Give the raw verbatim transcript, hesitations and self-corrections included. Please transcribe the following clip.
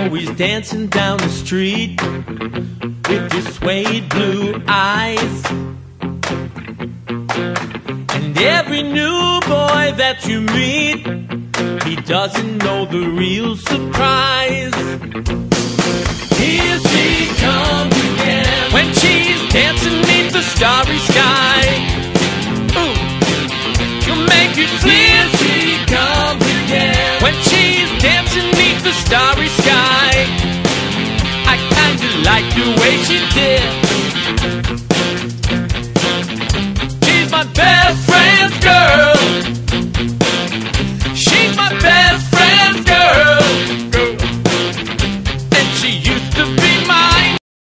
always dancing down the street with your suede blue eyes. And every new boy that you meet, he doesn't know the real surprise. Here she comes again, when she's dancing 'neath the starry sky.